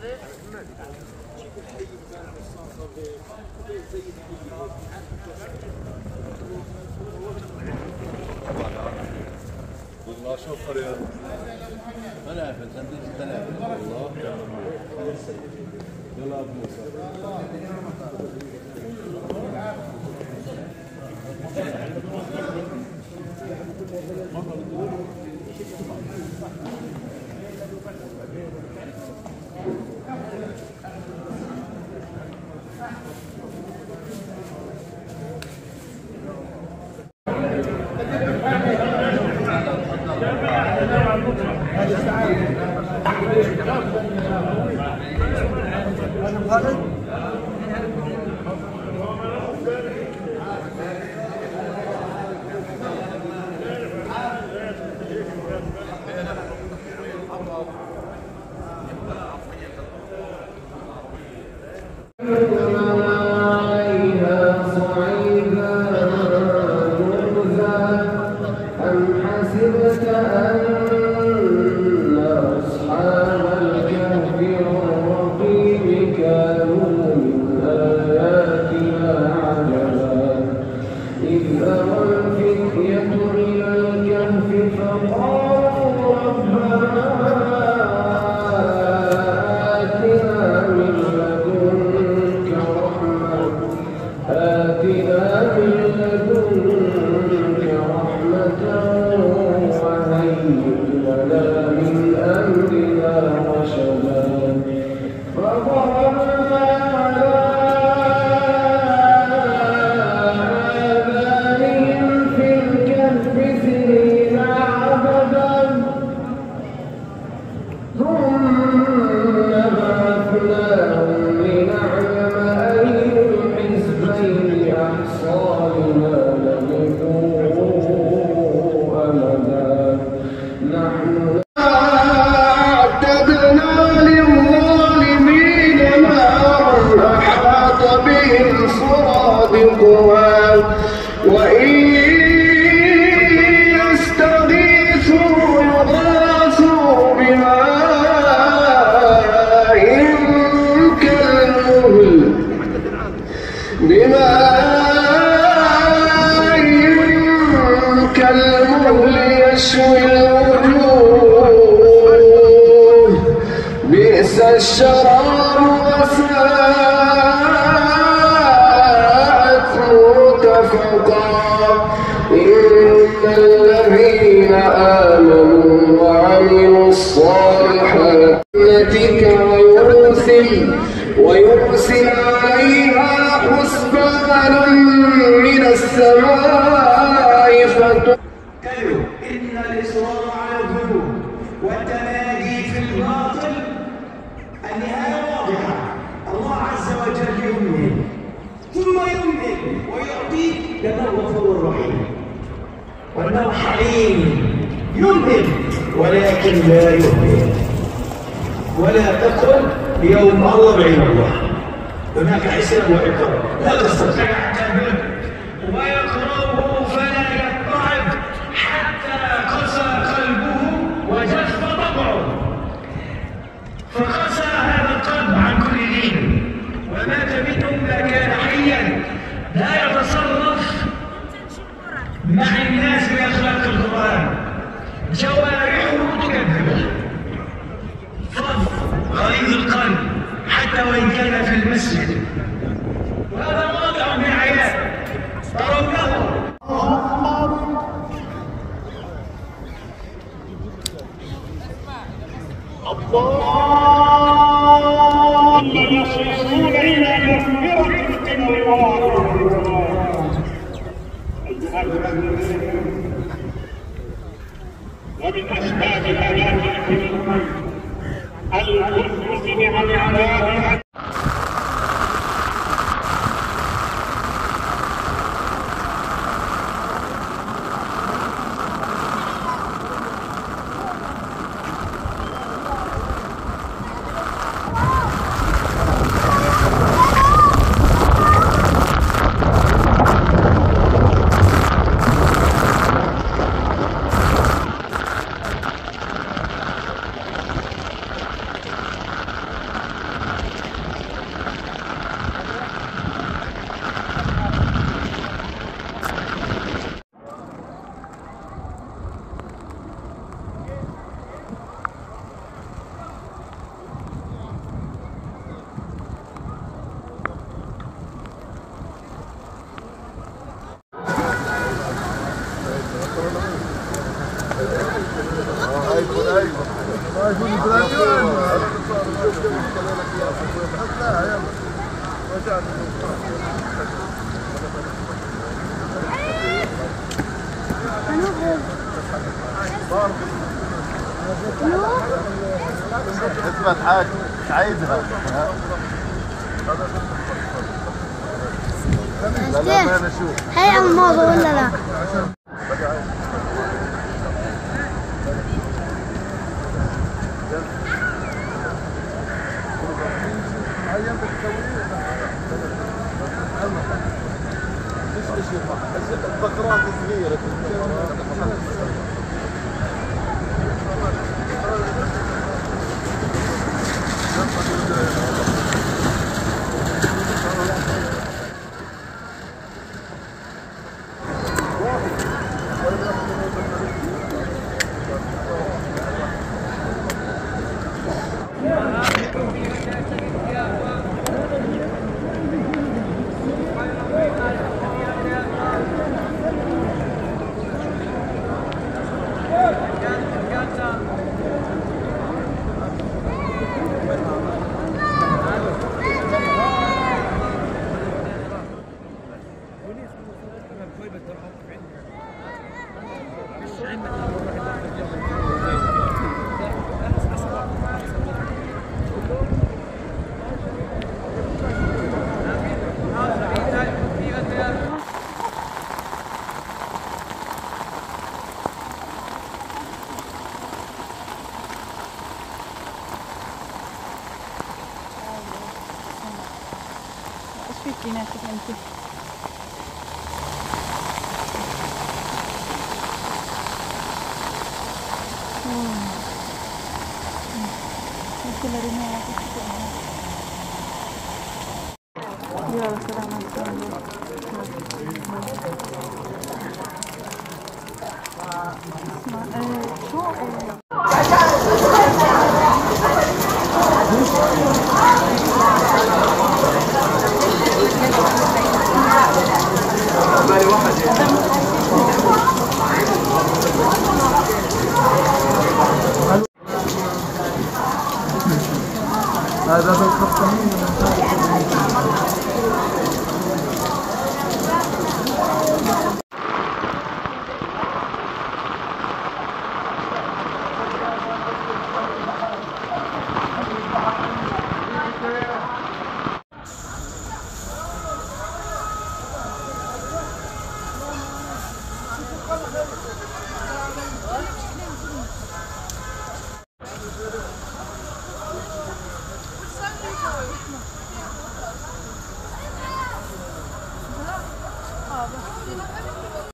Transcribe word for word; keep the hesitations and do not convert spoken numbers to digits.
والله شوف قرية منافذ هندسة منافذ والله يلا ابو موسى ويرسل عليها حسبانا من السماء فتقتل إن الإصرار على الذنوب والتمادي في الباطل النهاية واضحة. الله عز وجل يمهل ثم يمهل ويعطيك لأنه غفور رحيم وأنه حليم. يمهل ولكن لا يهمل. ولا تقل يوم الله بعين الله، هناك حساب وعقاب لا تستطيع أن تهمل. ويقرأه فلا يضطرب حتى قسى قلبه وجف طبعه، فقسى هذا القلب عن كل دين ومات منهم ما كان حيا لا يتصرف مع الناس بأخلاق القرآن، جوارحه تكذبه، غليظ القلب حتى وإن كان في المسجد، وهذا واقع بعينه ترونه. الله يصيرون إلى مغفرة من الله. ومن أسباب الهلاك في الأمم الكفر بنعم الله. اثبت حاجة تعيدها. لا ما نشوف. هي الماضي ولا لا؟ البقرات صغيرة. ايش فيك يناسك انت؟ يلا سلام عليكم. هذا بالخطين. Come on,